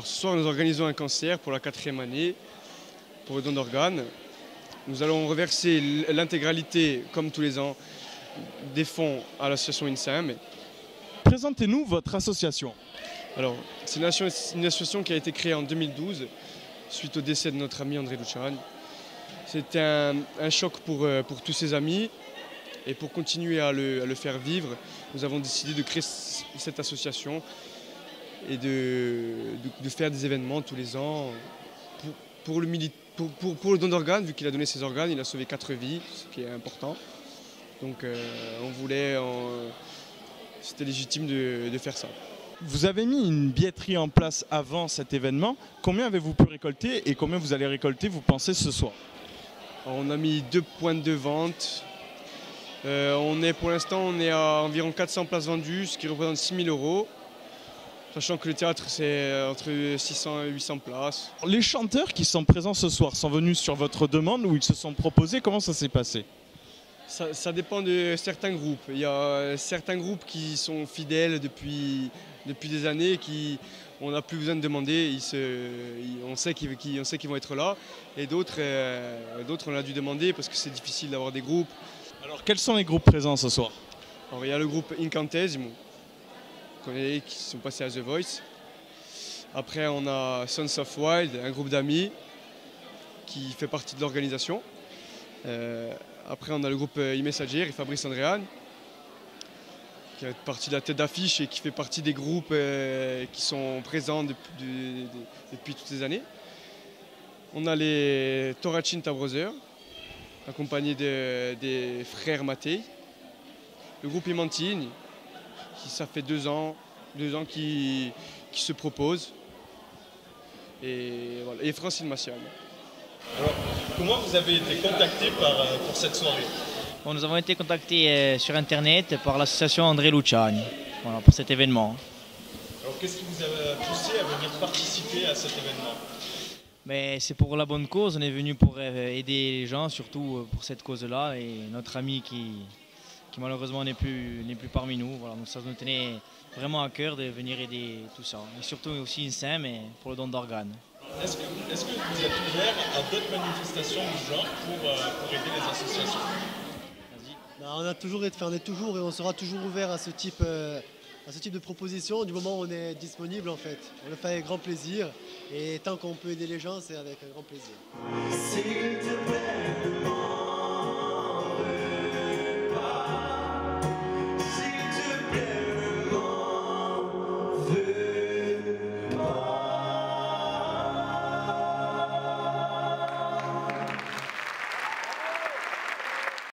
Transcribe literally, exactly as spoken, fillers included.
Alors ce soir, nous organisons un concert pour la quatrième année, pour le don d'organes. Nous allons reverser l'intégralité, comme tous les ans, des fonds à l'association INSEM. Présentez-nous votre association. Alors, c'est une, une association qui a été créée en deux mille douze, suite au décès de notre ami André Luciani. C'était un, un choc pour, pour tous ses amis. Et pour continuer à le, à le faire vivre, nous avons décidé de créer cette association et de, de, de faire des événements tous les ans pour, pour, le, pour, pour, pour le don d'organes. Vu qu'il a donné ses organes, il a sauvé quatre vies, ce qui est important. Donc euh, on voulait, c'était légitime de, de faire ça. Vous avez mis une billetterie en place avant cet événement. Combien avez-vous pu récolter et combien vous allez récolter, vous pensez, ce soir? Alors, on a mis deux points de vente. Euh, on est, pour l'instant, on est à environ quatre cents places vendues, ce qui représente six mille euros. Sachant que le théâtre, c'est entre six cents et huit cents places. Les chanteurs qui sont présents ce soir sont venus sur votre demande ou ils se sont proposés? Comment ça s'est passé? ça, ça dépend de certains groupes. Il y a certains groupes qui sont fidèles depuis, depuis des années, qui on n'a plus besoin de demander, ils se, ils, on sait qu'ils qu'ils, qu'ils vont être là. Et d'autres, euh, d'autres, on a dû demander parce que c'est difficile d'avoir des groupes. Alors, quels sont les groupes présents ce soir? Alors, il y a le groupe Incantesimo, qui sont passés à The Voice. Après, on a Sons of Wild, un groupe d'amis qui fait partie de l'organisation. Euh, après, on a le groupe iMessager et Fabrice Andréane, qui fait partie de la tête d'affiche et qui fait partie des groupes euh, qui sont présents depuis, de, de, depuis toutes ces années. On a les Toracinta Brothers, accompagné de, des frères Mattei, le groupe Imantine, qui ça fait deux ans, deux ans qui, qui se propose, et, voilà, et Francine Massial. Alors, comment vous avez été contacté par, pour cette soirée? Bon, nous avons été contactés euh, sur internet par l'association André Luciani, voilà, pour cet événement. Alors, qu'est-ce qui vous a poussé à venir participer à cet événement? Mais c'est pour la bonne cause, on est venu pour aider les gens, surtout pour cette cause-là, et notre ami qui, qui malheureusement n'est plus, n'est plus parmi nous. Voilà, donc ça nous tenait vraiment à cœur de venir aider tout ça, et surtout aussi INSEM pour le don d'organes. Est-ce que, est-ce que vous êtes ouvert à d'autres manifestations du genre pour, euh, pour aider les associations? Ben, on, a toujours été, on est toujours et on sera toujours ouvert à ce type euh, à ce type de proposition du moment où on est disponible en fait. On le fait avec grand plaisir et tant qu'on peut aider les gens, c'est avec un grand plaisir.